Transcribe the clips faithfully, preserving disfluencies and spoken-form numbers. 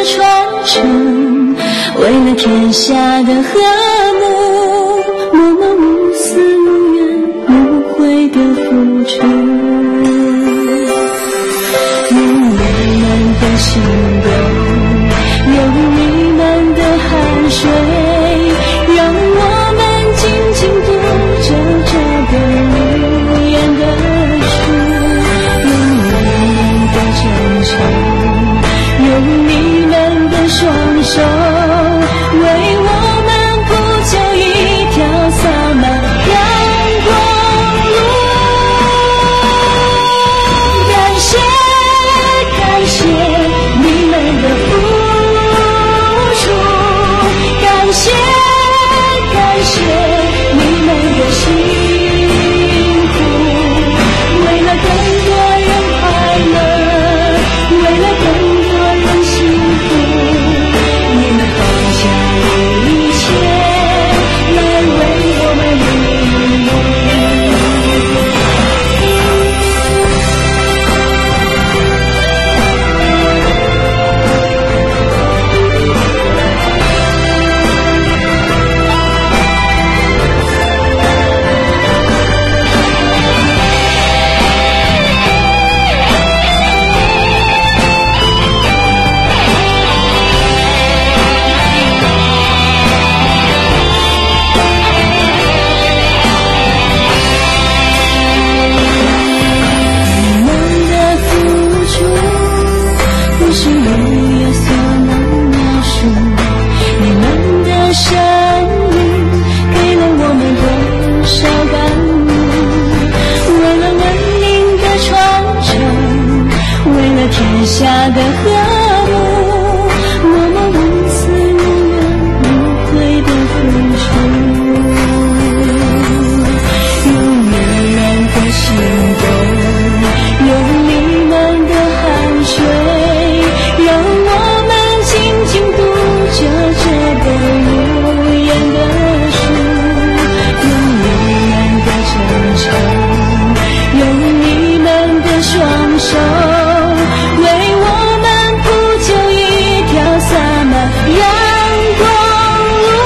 传承，为了天下的和睦，默默无私无怨无悔的付出。用你们的行动，用你们的汗水，让我们紧紧读着这本无言的书。用你们的真诚，用你们的双手，为我们铺就一条洒满阳光路。感谢感谢你们的付出，感谢感谢你们的辛苦，为了更多人快乐，为了更多人幸福，你们放下一切来为我们努力。天下的和睦，默默无私无怨无悔的付出。用你们的行动，用你们的汗水，让我们紧紧读着这本无言的书。用你们的真诚，用你们的双手，为我们铺就一条洒满阳光路。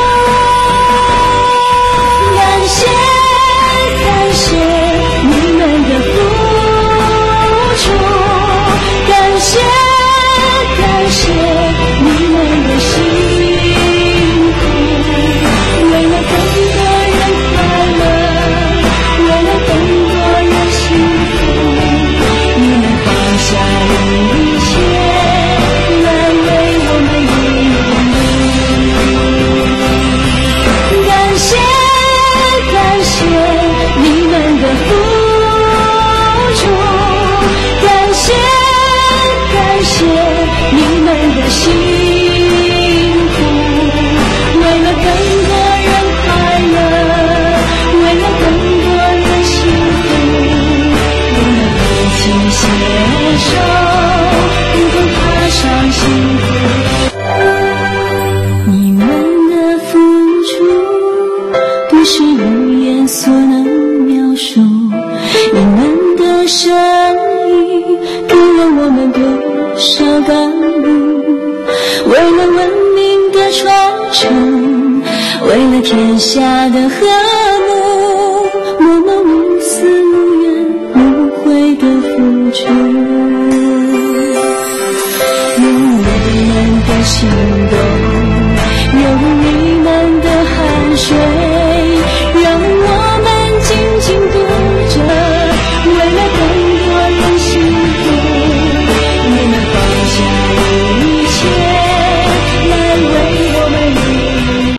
感谢感谢你们的付出，感谢感谢你们的辛苦，为了更多人快乐，为了更多人幸福，你们放下一切来为我们努力。感谢感谢你们的付出，感谢感谢你们的辛苦，为了更多人快乐，为了更多人幸福，我们一起携手，一同踏上幸福。你们的付出不是语言所能描述，你们的声音给了我们多少感悟。为了文明的传承，为了天下的和睦，默默无私无怨无悔的付出。用你们的行动，用你们的汗水，